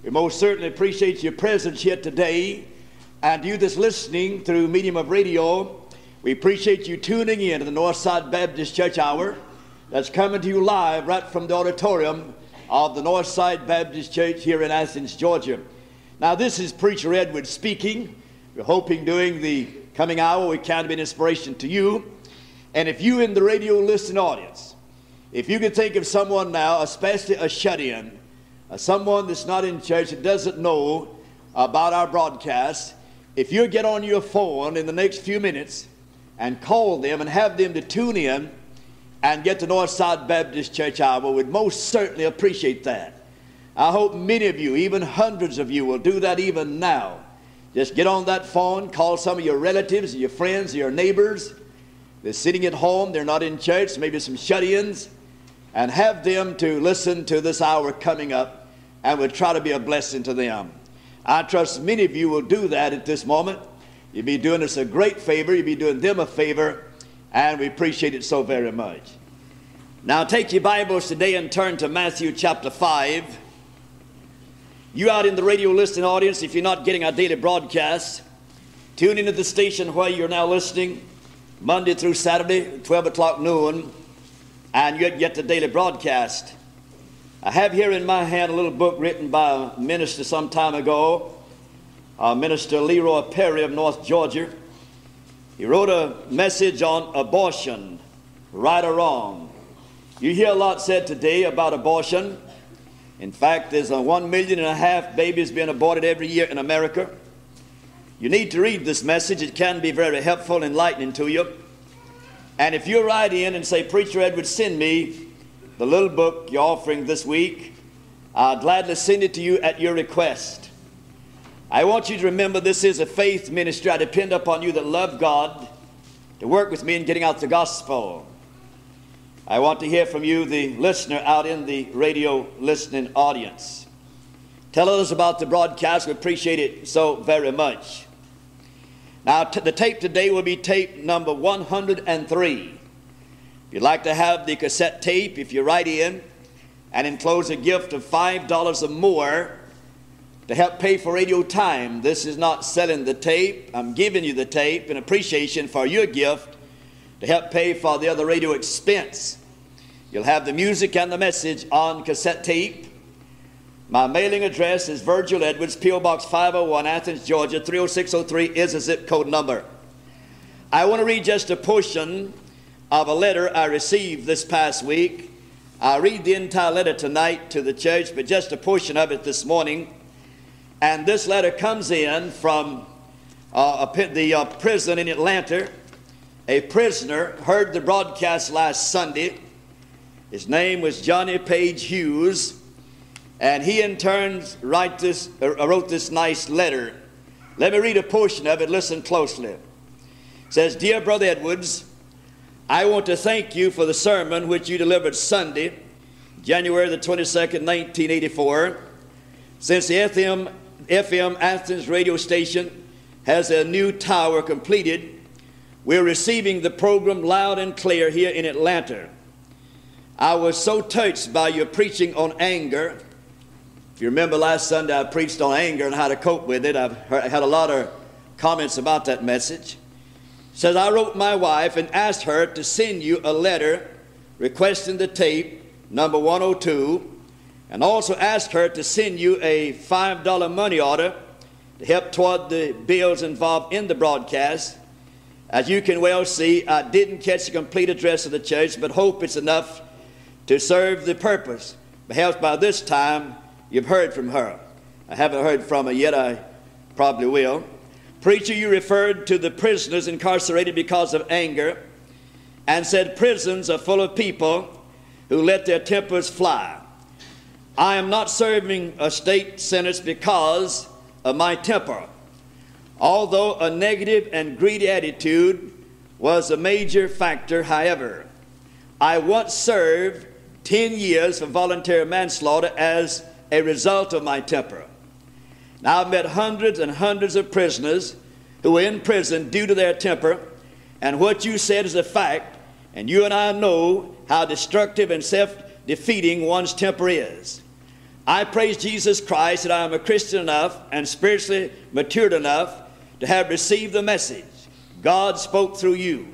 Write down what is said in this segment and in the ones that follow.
We most certainly appreciate your presence here today, and you that's listening through medium of radio. We appreciate you tuning in to the Northside Baptist Church Hour that's coming to you live right from the auditorium of the Northside Baptist Church here in Athens, Georgia. Now, this is Preacher Edwards speaking. We're hoping during the coming hour we can be an inspiration to you. And if you in the radio listening audience, if you could think of someone now, especially a shut-in, someone that's not in church that doesn't know about our broadcast, if you get on your phone in the next few minutes and call them and have them to tune in and get the Northside Baptist Church Hour, we'd most certainly appreciate that. I hope many of you, even hundreds of you, will do that even now. Just get on that phone, call some of your relatives, your friends, your neighbors. They're sitting at home, they're not in church, maybe some shut-ins, and have them to listen to this hour coming up, and we'll try to be a blessing to them. I trust many of you will do that at this moment. You'll be doing us a great favor, you'll be doing them a favor, and we appreciate it so very much. Now take your Bibles today and turn to Matthew chapter 5. You out in the radio listening audience, if you're not getting our daily broadcast, tune into the station where you're now listening, Monday through Saturday, 12 o'clock noon, and you get the daily broadcast. I have here in my hand a little book written by a minister some time ago, Minister Leroy Perry of North Georgia. He wrote a message on abortion, right or wrong. You hear a lot said today about abortion. In fact, there's 1.5 million babies being aborted every year in America. You need to read this message. It can be very helpful and enlightening to you. And if you write in and say, Preacher Edwards, send me the little book you're offering this week, I'll gladly send it to you at your request. I want you to remember this is a faith ministry. I depend upon you that love God to work with me in getting out the gospel. I want to hear from you, the listener out in the radio listening audience. Tell us about the broadcast. We appreciate it so very much. Now, the tape today will be tape number 103. If you'd like to have the cassette tape, if you write in and enclose a gift of $5 or more to help pay for radio time. This is not selling the tape. I'm giving you the tape in appreciation for your gift to help pay for the other radio expense. You'll have the music and the message on cassette tape. My mailing address is Virgil Edwards, P.O. Box 501, Athens, Georgia, 30603 is a zip code number. I want to read just a portion of a letter I received this past week. I'll read the entire letter tonight to the church, but just a portion of it this morning. And this letter comes in from the prison in Atlanta. A prisoner heard the broadcast last Sunday. His name was Johnny Page Hughes, and he in turn wrote this nice letter. Let me read a portion of it. Listen closely. It says, Dear Brother Edwards, I want to thank you for the sermon which you delivered Sunday, January the 22nd, 1984. Since the FM Athens radio station has a new tower completed, we're receiving the program loud and clear here in Atlanta. I was so touched by your preaching on anger. If you remember last Sunday, I preached on anger and how to cope with it. I had a lot of comments about that message. It says, I wrote my wife and asked her to send you a letter requesting the tape, number 102, and also asked her to send you a $5 money order to help toward the bills involved in the broadcast. As you can well see, I didn't catch the complete address of the church, but hope it's enough to serve the purpose. Perhaps by this time, you've heard from her. I haven't heard from her yet. I probably will. Preacher, you referred to the prisoners incarcerated because of anger and said prisons are full of people who let their tempers fly. I am not serving a state sentence because of my temper. Although a negative and greedy attitude was a major factor, however, I once served 10 years for voluntary manslaughter as a result of my temper. Now, I've met hundreds and hundreds of prisoners who were in prison due to their temper, and what you said is a fact, and you and I know how destructive and self-defeating one's temper is. I praise Jesus Christ that I am a Christian enough and spiritually matured enough to have received the message. God spoke through you.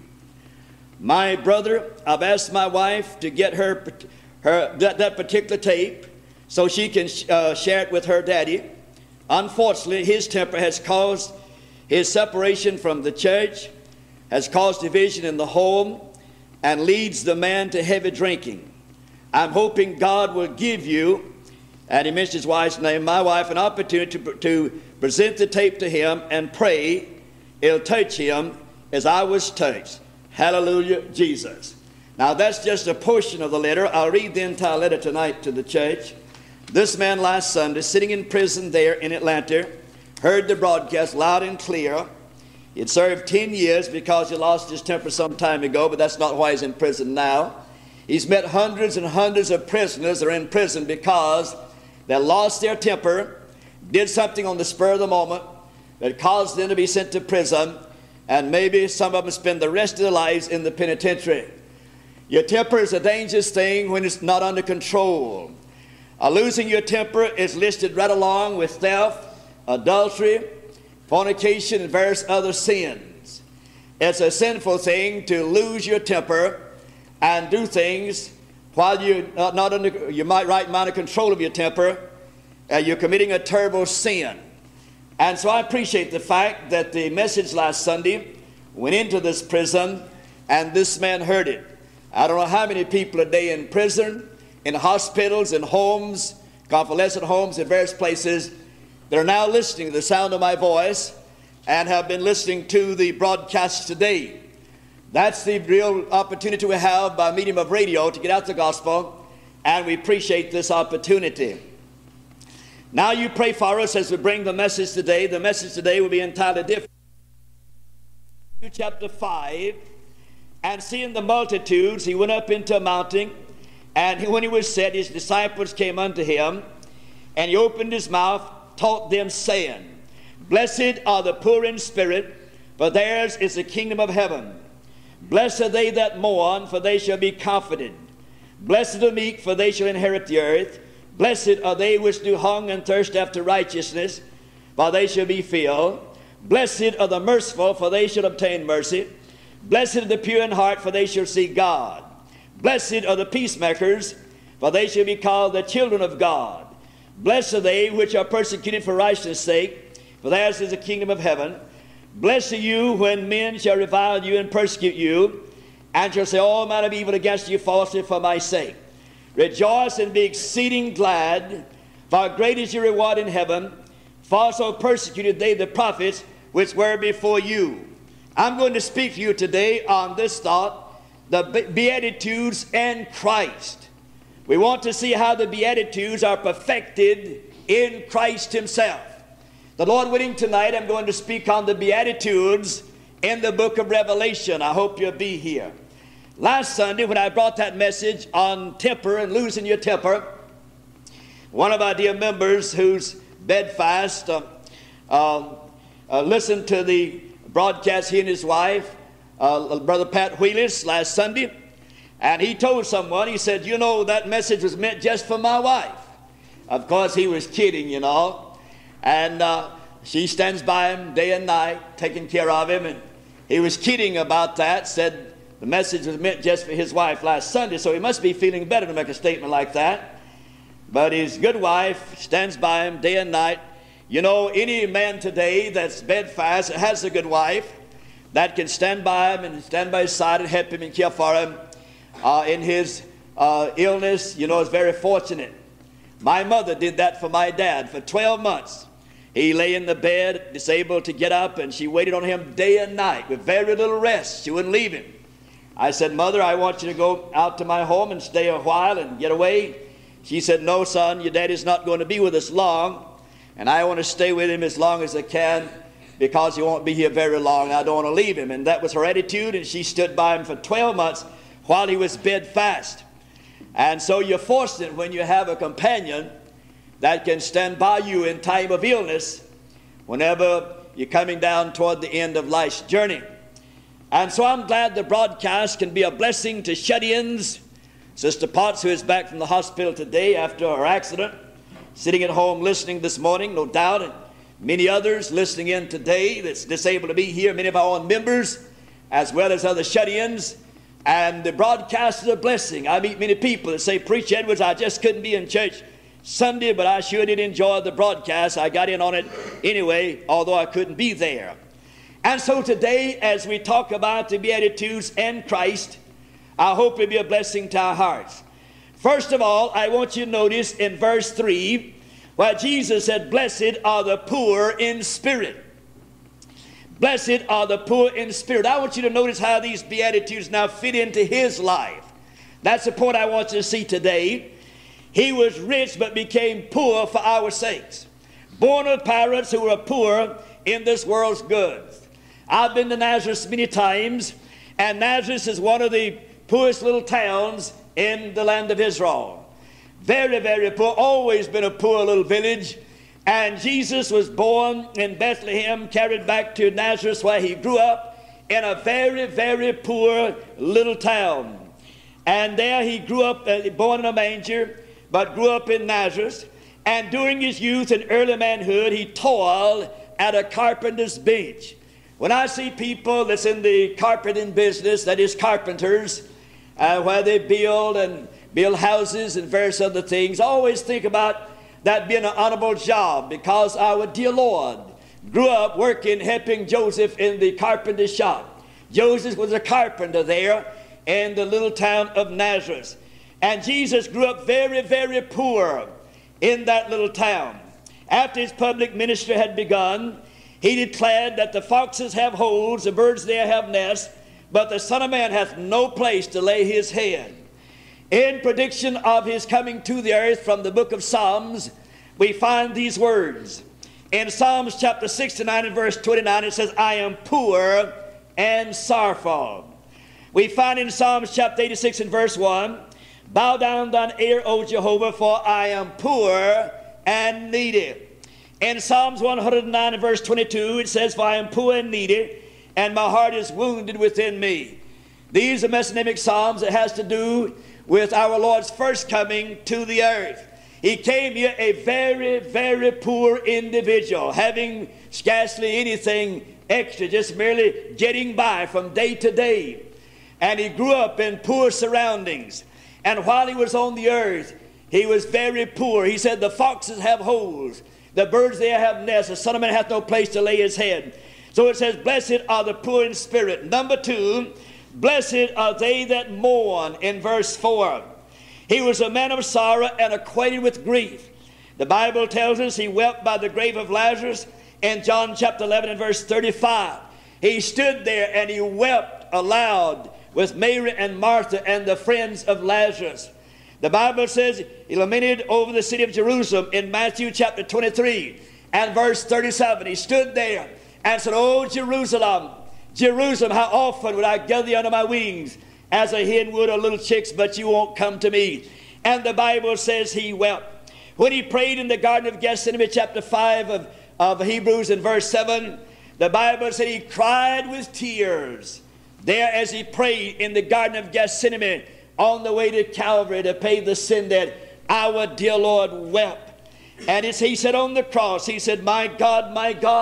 My brother, I've asked my wife to get her that particular tape so she can share it with her daddy. Unfortunately, his temper has caused his separation from the church, has caused division in the home, and leads the man to heavy drinking. I'm hoping God will give you, and he mentioned his wife's name, my wife, an opportunity to present the tape to him and pray it'll touch him as I was touched. Hallelujah, Jesus. Now that's just a portion of the letter. I'll read the entire letter tonight to the church. This man last Sunday, sitting in prison there in Atlanta, heard the broadcast loud and clear. He had served 10 years because he lost his temper some time ago, but that's not why he's in prison now. He's met hundreds and hundreds of prisoners that are in prison because they lost their temper, did something on the spur of the moment that caused them to be sent to prison, and maybe some of them spend the rest of their lives in the penitentiary. Your temper is a dangerous thing when it's not under control. Losing your temper is listed right along with theft, adultery, fornication, and various other sins. It's a sinful thing to lose your temper and do things while you're not under your right mind of control of your temper. You're committing a terrible sin. And so I appreciate the fact that the message last Sunday went into this prison and this man heard it. I don't know how many people a day in prison, in hospitals, in homes, convalescent homes, in various places that are now listening to the sound of my voice and have been listening to the broadcast today. That's the real opportunity we have by medium of radio to get out the gospel, and we appreciate this opportunity. Now you pray for us as we bring the message today. The message today will be entirely different. Chapter 5, and seeing the multitudes, he went up into a mountain, and when he was set, his disciples came unto him, and he opened his mouth, taught them, saying, Blessed are the poor in spirit, for theirs is the kingdom of heaven. Blessed are they that mourn, for they shall be comforted. Blessed are the meek, for they shall inherit the earth. Blessed are they which do hunger and thirst after righteousness, for they shall be filled. Blessed are the merciful, for they shall obtain mercy. Blessed are the pure in heart, for they shall see God. Blessed are the peacemakers, for they shall be called the children of God. Blessed are they which are persecuted for righteousness' sake, for theirs is the kingdom of heaven. Blessed are you when men shall revile you and persecute you, and shall say all manner of evil against you falsely for my sake. Rejoice and be exceeding glad, for great is your reward in heaven. For so persecuted they the prophets which were before you. I'm going to speak to you today on this thought, the Beatitudes and Christ. We want to see how the Beatitudes are perfected in Christ himself. The Lord willing, tonight I'm going to speak on the Beatitudes in the book of Revelation. I hope you'll be here. Last Sunday, when I brought that message on temper and losing your temper, one of our dear members who's bedfast listened to the broadcast, he and his wife, Brother Pat Wheelis, last Sunday, and he told someone, he said, you know, that message was meant just for my wife. Of course, he was kidding, you know, and she stands by him day and night, taking care of him, and he was kidding about that, said the message was meant just for his wife last Sunday, so he must be feeling better to make a statement like that. But his good wife stands by him day and night. You know, any man today that's bedfast, has a good wife that can stand by him and stand by his side and help him and care for him in his illness, you know, is very fortunate. My mother did that for my dad for 12 months. He lay in the bed, disabled to get up, and she waited on him day and night with very little rest. She wouldn't leave him. I said, Mother, I want you to go out to my home and stay a while and get away. She said, no, son, your daddy's not going to be with us long, and I want to stay with him as long as I can because he won't be here very long. I don't want to leave him. And that was her attitude, and she stood by him for 12 months while he was bedfast. And so you're fortunate when you have a companion that can stand by you in time of illness whenever you're coming down toward the end of life's journey. And so I'm glad the broadcast can be a blessing to shut-ins. Sister Potts, who is back from the hospital today after her accident, sitting at home listening this morning, no doubt, and many others listening in today that's disabled to be here, many of our own members, as well as other shut-ins. And the broadcast is a blessing. I meet many people that say, Preacher Edwards, I just couldn't be in church Sunday, but I sure did enjoy the broadcast. I got in on it anyway, although I couldn't be there. And so today, as we talk about the Beatitudes and Christ, I hope it'll be a blessing to our hearts. First of all, I want you to notice in verse 3, where Jesus said, Blessed are the poor in spirit. Blessed are the poor in spirit. I want you to notice how these Beatitudes now fit into his life. That's the point I want you to see today. He was rich but became poor for our sakes. Born of parents who were poor in this world's goods. I've been to Nazareth many times, and Nazareth is one of the poorest little towns in the land of Israel. Very, very poor, always been a poor little village. And Jesus was born in Bethlehem, carried back to Nazareth where he grew up in a very, very poor little town. And there he grew up, born in a manger, but grew up in Nazareth. And during his youth and early manhood, he toiled at a carpenter's bench. When I see people that's in the carpenting business, that is carpenters, where they build houses and various other things, I always think about that being an honorable job, because our dear Lord grew up working, helping Joseph in the carpenter's shop. Joseph was a carpenter there in the little town of Nazareth. And Jesus grew up very, very poor in that little town. After his public ministry had begun, he declared that the foxes have holes, the birds there have nests, but the Son of Man hath no place to lay his head. In prediction of his coming to the earth from the book of Psalms, we find these words. In Psalms chapter 69 and verse 29, it says, I am poor and sorrowful. We find in Psalms chapter 86 and verse 1, Bow down thine ear, O Jehovah, for I am poor and needy. In Psalms 109 and verse 22, it says, For I am poor and needy, and my heart is wounded within me. These are messianic psalms that has to do with our Lord's first coming to the earth. He came here a very, very poor individual, having scarcely anything extra, just merely getting by from day to day. And he grew up in poor surroundings. And while he was on the earth, he was very poor. He said, the foxes have holes, the birds there have nests, the Son of Man hath no place to lay his head. So it says, Blessed are the poor in spirit. Number 2, blessed are they that mourn, in verse 4. He was a man of sorrow and acquainted with grief. The Bible tells us he wept by the grave of Lazarus in John chapter 11 and verse 35. He stood there and he wept aloud with Mary and Martha and the friends of Lazarus. The Bible says he lamented over the city of Jerusalem in Matthew chapter 23 and verse 37. He stood there and said, Oh, Jerusalem, Jerusalem, how often would I gather you under my wings as a hen would her little chicks, but you won't come to me. And the Bible says he wept. When he prayed in the Garden of Gethsemane, chapter 5 of Hebrews in verse 7, the Bible said he cried with tears there as he prayed in the Garden of Gethsemane on the way to Calvary to pay the sin that our dear Lord wept. And as he said on the cross, he said, my God,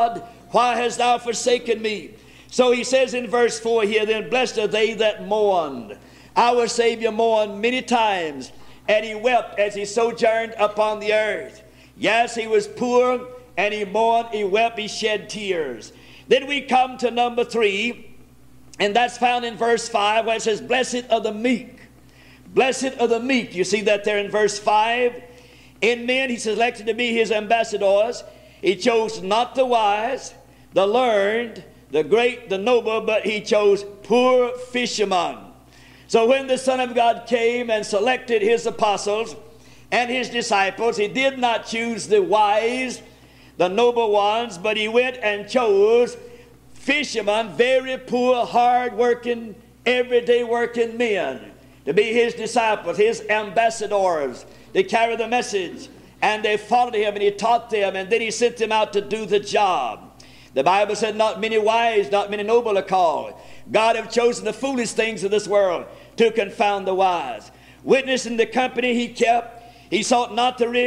why hast thou forsaken me? So he says in verse 4 here, then blessed are they that mourned. Our Savior mourned many times, and he wept as he sojourned upon the earth. Yes, he was poor, and he mourned, he wept, he shed tears. Then we come to number 3, and that's found in verse 5, where it says, Blessed are the meek. Blessed are the meek. You see that there in verse 5. In men he selected to be his ambassadors. He chose not the wise, the learned, the great, the noble, but he chose poor fishermen. So when the Son of God came and selected his apostles and his disciples, he did not choose the wise, the noble ones, but he went and chose fishermen, very poor, hard-working, everyday working men, to be his disciples, his ambassadors, to carry the message. And they followed him, and he taught them, and then he sent them out to do the job. The Bible said, not many wise, not many noble are called. God have chosen the foolish things of this world to confound the wise. Witnessing the company he kept, he sought not the rich,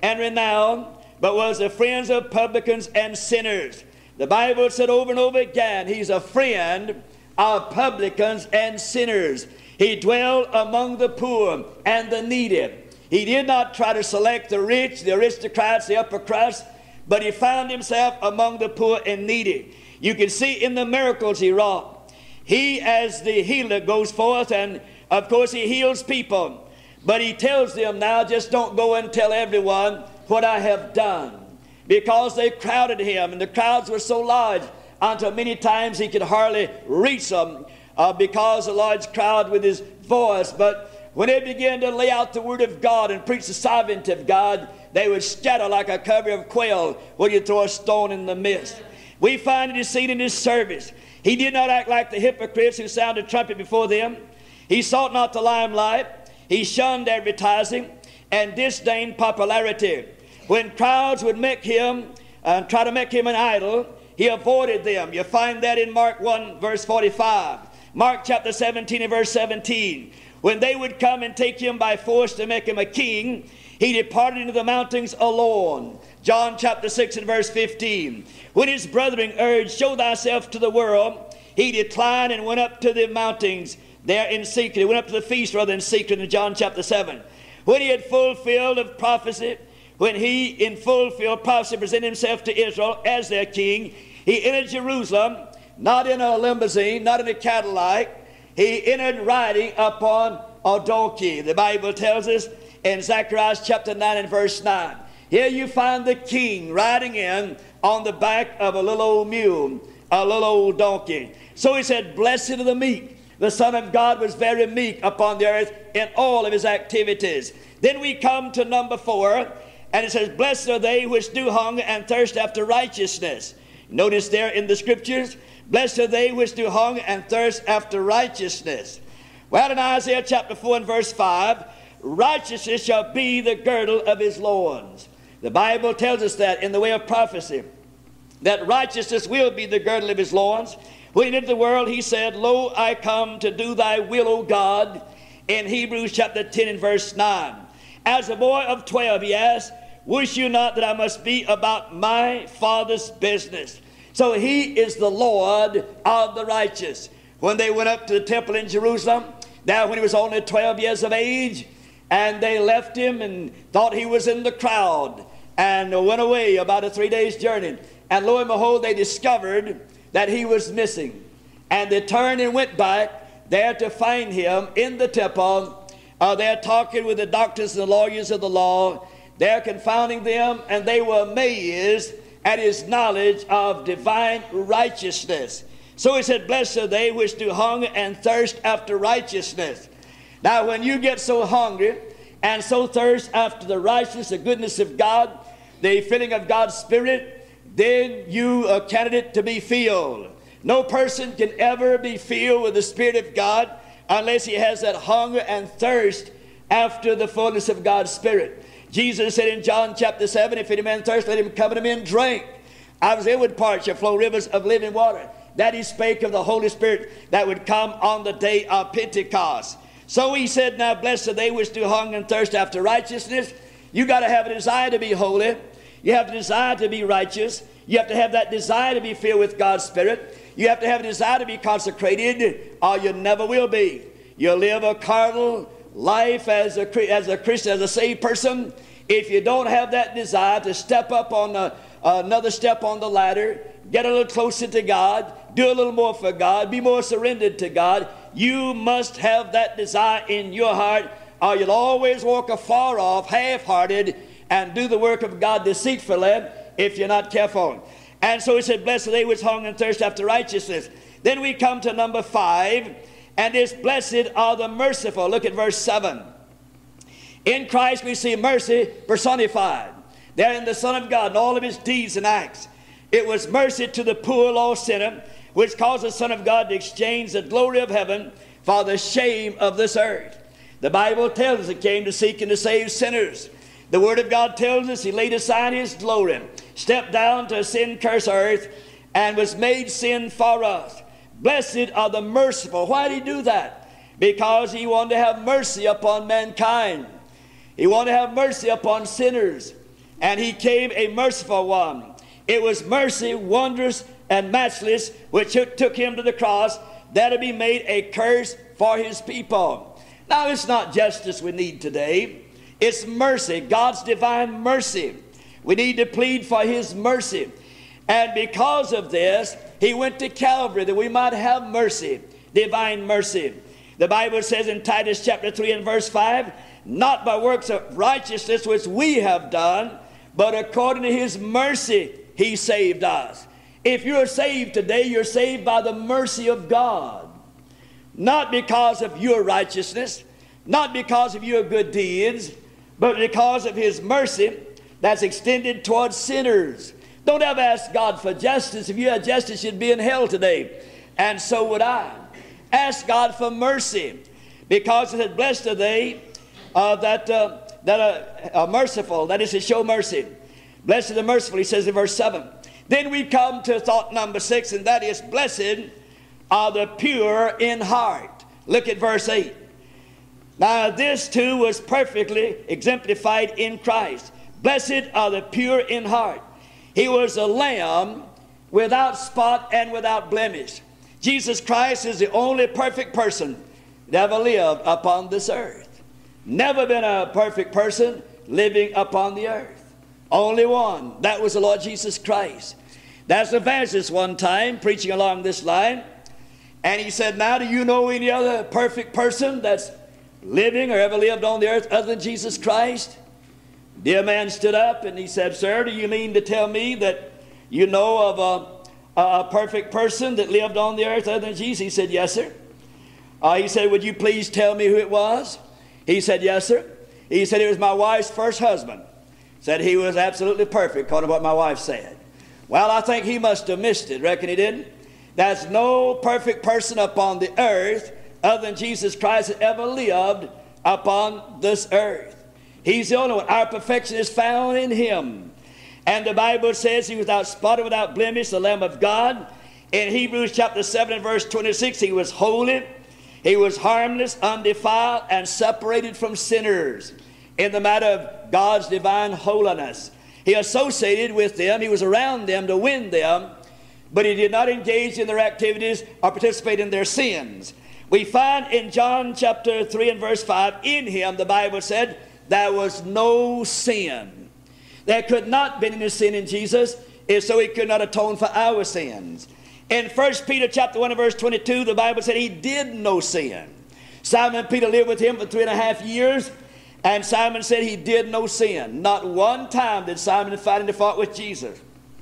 and renown, but was the friends of publicans and sinners. The Bible said over and over again, he's a friend of publicans and sinners. He dwelled among the poor and the needy. He did not try to select the rich, the aristocrats, the upper crust, but he found himself among the poor and needy. You can see in the miracles he wrought. He, as the healer, goes forth, and of course he heals people. But he tells them now, just don't go and tell everyone what I have done. Because they crowded him, and the crowds were so large until many times he could hardly reach them because of the large crowd with his voice. But when they began to lay out the word of God and preach the sovereignty of God, they would scatter like a covey of quail when you throw a stone in the midst. We find it is seen in his service. He did not act like the hypocrites who sounded trumpet before them. He sought not the limelight. He shunned advertising and disdained popularity. When crowds would make him try to make him an idol, he avoided them. You find that in Mark 1 verse 45. Mark chapter 17 and verse 17. When they would come and take him by force to make him a king, he departed into the mountains alone. John chapter 6 and verse 15. When his brethren urged, show thyself to the world, he declined and went up to the mountains there in secret. He went up to the feast rather in secret in John chapter 7. When he had fulfilled of prophecy, when he in fulfilled prophecy presented himself to Israel as their king, he entered Jerusalem, not in a limousine, not in a Cadillac. He entered riding upon a donkey. The Bible tells us in Zechariah chapter 9 and verse 9. Here you find the king riding in on the back of a little old mule, a little old donkey. So he said, blessed are the meek. The Son of God was very meek upon the earth in all of his activities. Then we come to number 4, and it says, blessed are they which do hunger and thirst after righteousness. Notice there in the scriptures, blessed are they which do hunger and thirst after righteousness. Well, in Isaiah chapter 4 and verse 5, righteousness shall be the girdle of his loins. The Bible tells us that in the way of prophecy, that righteousness will be the girdle of his loins. When he entered the world, he said, lo, I come to do thy will, O God, in Hebrews chapter 10 and verse 9. As a boy of 12, he asked, wish you not that I must be about my Father's business? So he is the Lord of the righteous. When they went up to the temple in Jerusalem, now when he was only 12 years of age, and they left him and thought he was in the crowd and went away about a 3 days journey. And lo and behold, they discovered that he was missing. And they turned and went back there to find him in the temple. They're talking with the doctors and the lawyers of the law. They're confounding them, and they were amazed at his knowledge of divine righteousness. So he said, blessed are they which do hunger and thirst after righteousness. Now when you get so hungry and so thirst after the righteousness, the goodness of God, the filling of God's Spirit, then you are a candidate to be filled. No person can ever be filled with the Spirit of God unless he has that hunger and thirst after the fullness of God's Spirit. Jesus said in John chapter 7, if any man thirst, let him come unto me and drink. Out of his inward parts shall flow rivers of living water. That he spake of the Holy Spirit that would come on the day of Pentecost. So he said, now blessed are they which do hunger and thirst after righteousness. You got to have a desire to be holy. You have a desire to be righteous. You have to have that desire to be filled with God's Spirit. You have to have a desire to be consecrated, or you never will be. You'll live a carnal life as a Christian, as a saved person. If you don't have that desire to step up on another step on the ladder, get a little closer to God, do a little more for God, be more surrendered to God, you must have that desire in your heart, or you'll always walk afar off, half-hearted, and do the work of God deceitfully if you're not careful. And so he said, blessed are they which hunger and thirst after righteousness. Then we come to number 5, and it's blessed are the merciful. Look at verse 7. In Christ we see mercy personified. There in the Son of God and all of his deeds and acts. It was mercy to the poor lost sinner, which caused the Son of God to exchange the glory of heaven for the shame of this earth. The Bible tells us he came to seek and to save sinners. The Word of God tells us he laid aside his glory, stepped down to a sin-cursed earth, and was made sin for us. Blessed are the merciful. Why did he do that? Because he wanted to have mercy upon mankind. He wanted to have mercy upon sinners. and he came a merciful one. It was mercy, wondrous and matchless, which took him to the cross, that it be made a curse for his people. Now, it's not justice we need today. It's mercy, God's divine mercy. We need to plead for his mercy. And because of this, he went to Calvary that we might have mercy, divine mercy. The Bible says in Titus chapter 3 and verse 5, not by works of righteousness which we have done, but according to his mercy he saved us. If you're saved today, you're saved by the mercy of God. Not because of your righteousness, not because of your good deeds, but because of his mercy that's extended towards sinners. Don't ever ask God for justice. If you had justice, you'd be in hell today. And so would I. Ask God for mercy, because it said, blessed are they that are merciful, that is to show mercy. Blessed are the merciful, he says in verse 7. Then we come to thought number 6, and that is, blessed are the pure in heart. Look at verse 8. Now this too was perfectly exemplified in Christ. Blessed are the pure in heart. He was a lamb without spot and without blemish. Jesus Christ is the only perfect person that ever lived upon this earth. Never been a perfect person living upon the earth. Only one. That was the Lord Jesus Christ. That's the evangelist one time preaching along this line. And he said, now do you know any other perfect person that's living or ever lived on the earth other than Jesus Christ? Dear man stood up and he said, sir, do you mean to tell me that you know of a perfect person that lived on the earth other than Jesus? He said, yes, sir. He said, would you please tell me who it was? He said, yes, sir. He said, it was my wife's first husband. Said he was absolutely perfect, according to what my wife said. Well, I think he must have missed it. Reckon he didn't? There's no perfect person upon the earth other than Jesus Christ that ever lived upon this earth. He's the only one. Our perfection is found in him. And the Bible says he was without spot and without blemish, the Lamb of God. In Hebrews chapter 7 and verse 26, he was holy, he was harmless, undefiled, and separated from sinners in the matter of God's divine holiness. He associated with them, he was around them to win them, but he did not engage in their activities or participate in their sins. We find in John chapter 3 and verse 5, in him, the Bible said, there was no sin. There could not be any sin in Jesus, if so he could not atone for our sins. In 1 Peter chapter 1 and verse 22, the Bible said he did no sin. Simon Peter lived with him for 3.5 years, and Simon said he did no sin. Not one time did Simon find any fault with Jesus.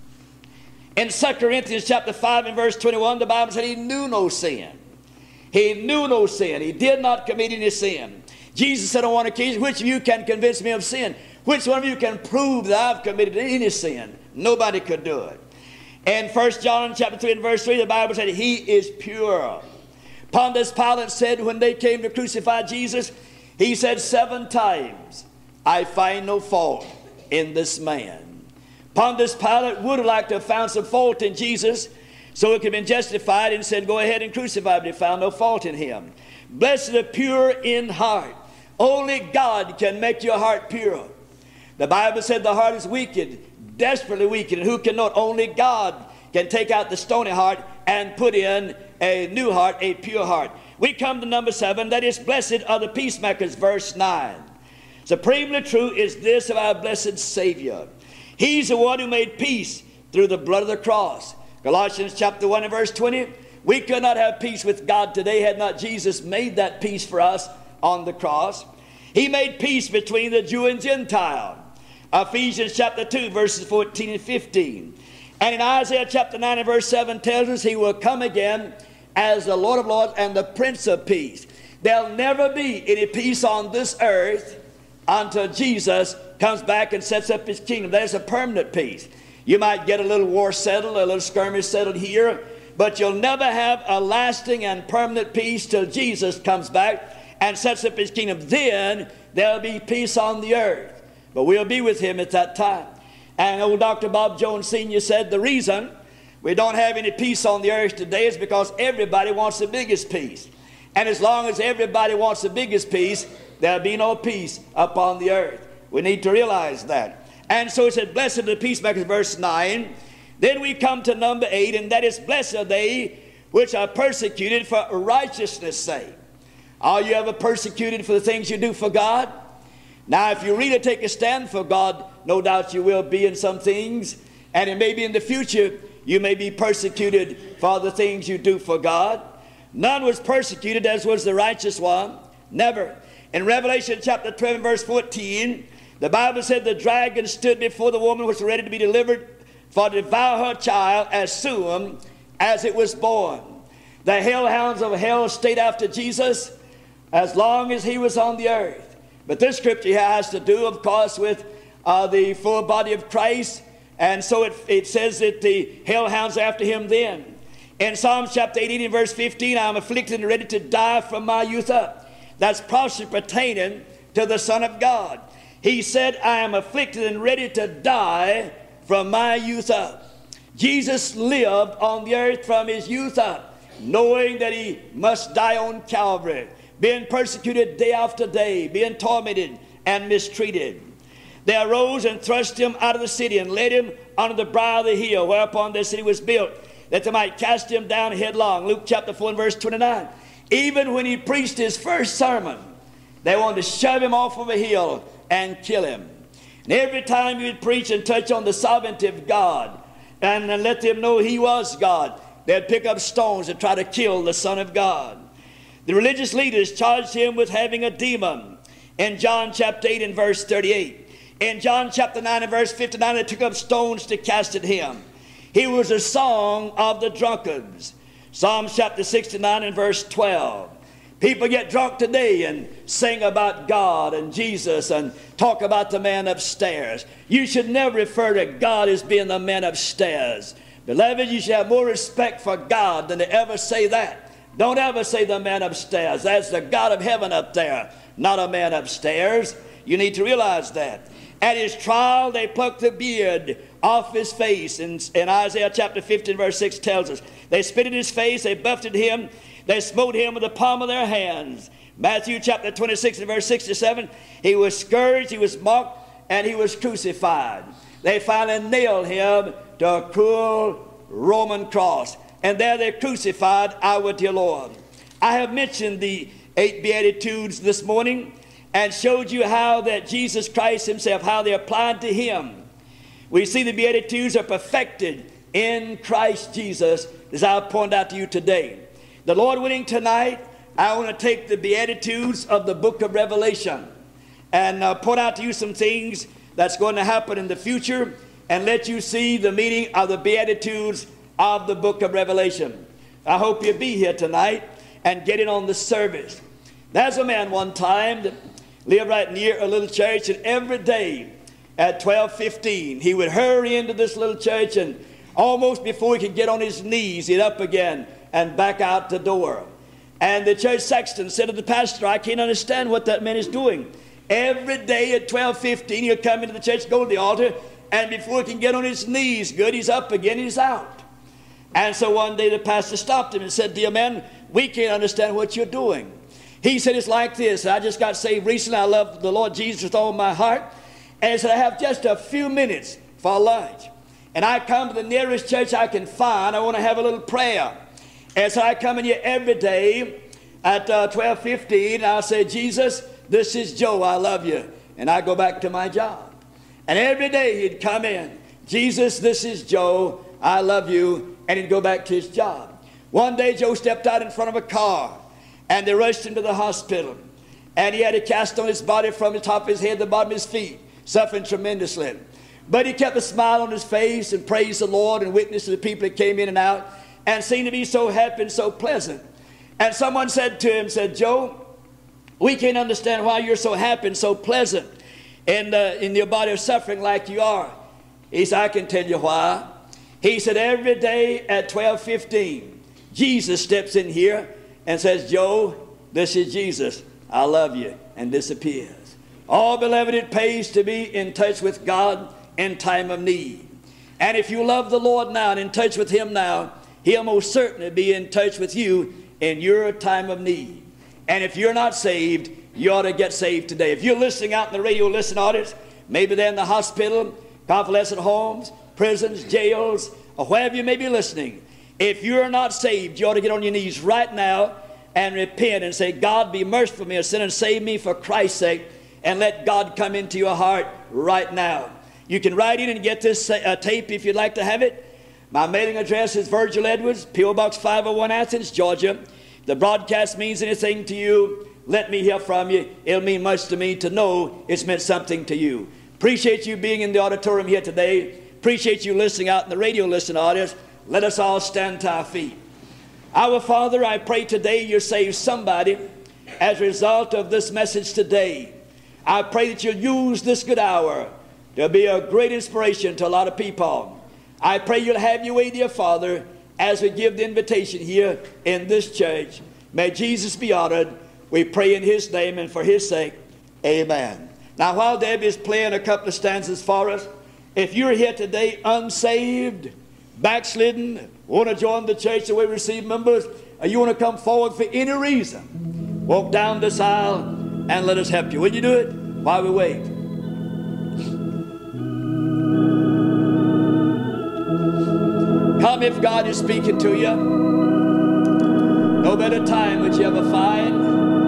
In 2 Corinthians chapter 5 and verse 21, the Bible said he knew no sin. He knew no sin. He did not commit any sin. Jesus said on one occasion, which of you can convince me of sin? Which one of you can prove that I've committed any sin? Nobody could do it. In 1 John chapter 3 and verse 3, the Bible said he is pure. Pontius Pilate said when they came to crucify Jesus, he said 7 times, I find no fault in this man. Pontius Pilate would have liked to have found some fault in Jesus so it could have been justified and said, go ahead and crucify him, but he found no fault in him. Blessed are pure in heart. Only God can make your heart pure. The Bible said the heart is wicked, desperately wicked, and who can know it? Only God can take out the stony heart and put in a new heart, a pure heart. We come to number 7, that is, blessed are the peacemakers, verse 9. Supremely true is this of our blessed Savior. He's the one who made peace through the blood of the cross. Colossians chapter 1 and verse 20, we could not have peace with God today had not Jesus made that peace for us on the cross. He made peace between the Jew and Gentile. Ephesians chapter 2 verses 14 and 15. And in Isaiah chapter 9 and verse 7 tells us he will come again as the Lord of Lords and the Prince of Peace. There'll never be any peace on this earth until Jesus comes back and sets up his kingdom. There's a permanent peace. You might get a little war settled, a little skirmish settled here, but you'll never have a lasting and permanent peace till Jesus comes back and sets up his kingdom. Then there'll be peace on the earth. But we'll be with him at that time. And old Dr. Bob Jones Sr. said the reason we don't have any peace on the earth today is because everybody wants the biggest peace. And as long as everybody wants the biggest peace, there'll be no peace upon the earth. We need to realize that. And so it said, blessed are the peacemakers, verse 9. Then we come to number 8, and that is, blessed are they which are persecuted for righteousness' sake. Are you ever persecuted for the things you do for God? Now, if you really take a stand for God, no doubt you will be in some things. And it may be in the future you may be persecuted for the things you do for God. None was persecuted as was the righteous one. Never. In Revelation chapter 12 and verse 14, the Bible said the dragon stood before the woman which was ready to be delivered for to devour her child as soon as it was born. The hellhounds of hell stayed after Jesus as long as he was on the earth. But this scripture has to do, of course, with the full body of Christ. And so it says that the hellhounds are after him then. In Psalm chapter 18 and verse 15, I am afflicted and ready to die from my youth up. That's prophecy pertaining to the Son of God. He said, I am afflicted and ready to die from my youth up. Jesus lived on the earth from his youth up, knowing that he must die on Calvary, being persecuted day after day, being tormented and mistreated. They arose and thrust him out of the city and led him under the brow of the hill whereupon the city was built, that they might cast him down headlong. Luke chapter 4 and verse 29. Even when he preached his first sermon, they wanted to shove him off of a hill and kill him. And every time he would preach and touch on the sovereignty of God and let them know he was God, they'd pick up stones to try to kill the Son of God. The religious leaders charged him with having a demon in John chapter 8 and verse 38. In John chapter 9 and verse 59, they took up stones to cast at him. He was a song of the drunkards. Psalm chapter 69 and verse 12. People get drunk today and sing about God and Jesus and talk about the man upstairs. You should never refer to God as being the man upstairs. Beloved, you should have more respect for God than to ever say that. Don't ever say the man upstairs. That's the God of heaven up there, not a man upstairs. You need to realize that. At his trial, they plucked the beard off his face. In Isaiah chapter 15, verse 6 tells us. They spit in his face, they buffeted him, they smote him with the palm of their hands. Matthew chapter 26 and verse 67, he was scourged, he was mocked, and he was crucified. They finally nailed him to a cruel Roman cross. And there they crucified our dear Lord. I have mentioned the 8 Beatitudes this morning and showed you how that Jesus Christ himself, how they applied to him. We see the Beatitudes are perfected in Christ Jesus, as I'll point out to you today. The Lord willing, tonight, I want to take the Beatitudes of the book of Revelation and point out to you some things that's going to happen in the future and let you see the meaning of the Beatitudes of the book of Revelation. I hope you'll be here tonight and get in on the service. There's a man one time that lived right near a little church, and every day at 12:15 he would hurry into this little church, and almost before he could get on his knees, he'd up again and back out the door. And the church sexton said to the pastor, I can't understand what that man is doing. Every day at 12:15 he'll come into the church, go to the altar, and before he can get on his knees good, he's up again, he's out. And so one day the pastor stopped him and said, dear man, we can't understand what you're doing. He said, it's like this. I just got saved recently. I love the Lord Jesus with all my heart. And he said, I have just a few minutes for lunch. And I come to the nearest church I can find. I want to have a little prayer. And so I come in here every day at 12:15. And I'll say, Jesus, this is Joe. I love you. And I go back to my job. And every day he'd come in. Jesus, this is Joe. I love you. And he'd go back to his job. One day Joe stepped out in front of a car. And they rushed him to the hospital. And he had a cast on his body from the top of his head to the bottom of his feet, suffering tremendously. But he kept a smile on his face and praised the Lord and witnessed to the people that came in and out and seemed to be so happy and so pleasant. And someone said to him, said, Joe, we can't understand why you're so happy and so pleasant in your body of suffering like you are. He said, I can tell you why. He said, every day at 12:15, Jesus steps in here and says, Joe, this is Jesus. I love you. And disappears. Oh, beloved, it pays to be in touch with God in time of need. And if you love the Lord now and in touch with him now, he'll most certainly be in touch with you in your time of need. And if you're not saved, you ought to get saved today. If you're listening out in the radio listen audience, maybe they're in the hospital, convalescent homes, prisons, jails, or wherever you may be listening. If you're not saved, you ought to get on your knees right now and repent and say, God, be merciful to me, a sinner, and save me for Christ's sake, and let God come into your heart right now. You can write in and get this tape if you'd like to have it. My mailing address is Virgil Edwards, P.O. Box 501, Athens, Georgia. If the broadcast means anything to you, let me hear from you. It'll mean much to me to know it's meant something to you. Appreciate you being in the auditorium here today. Appreciate you listening out in the radio listening audience. Let us all stand to our feet. Our Father, I pray today you save somebody as a result of this message today. I pray that you'll use this good hour to be a great inspiration to a lot of people. I pray you'll have your way, dear Father, as we give the invitation here in this church. May Jesus be honored. We pray in his name and for his sake. Amen. Now, while Debbie is playing a couple of stanzas for us, if you're here today unsaved, backslidden, want to join the church the way we receive members, or you want to come forward for any reason, walk down this aisle and let us help you. Will you do it while we wait? Come if God is speaking to you. No better time would you ever find.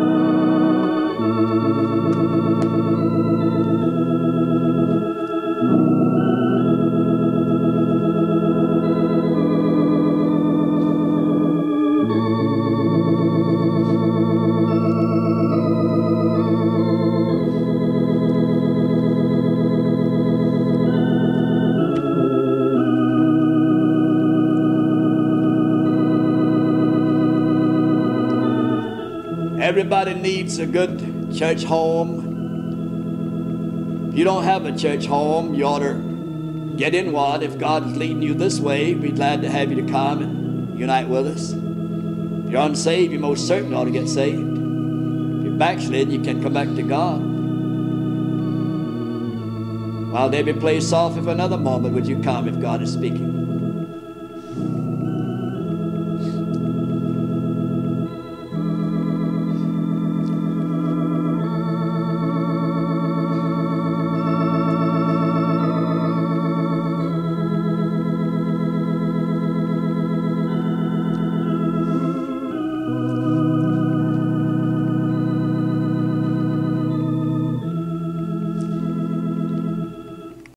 Everybody needs a good church home. If you don't have a church home, you ought to get in one. If God is leading you this way, we'd be glad to have you to come and unite with us. If you're unsaved, you most certainly ought to get saved. If you're backslid, you can come back to God. While Debbie plays softly for another moment, would you come if God is speaking?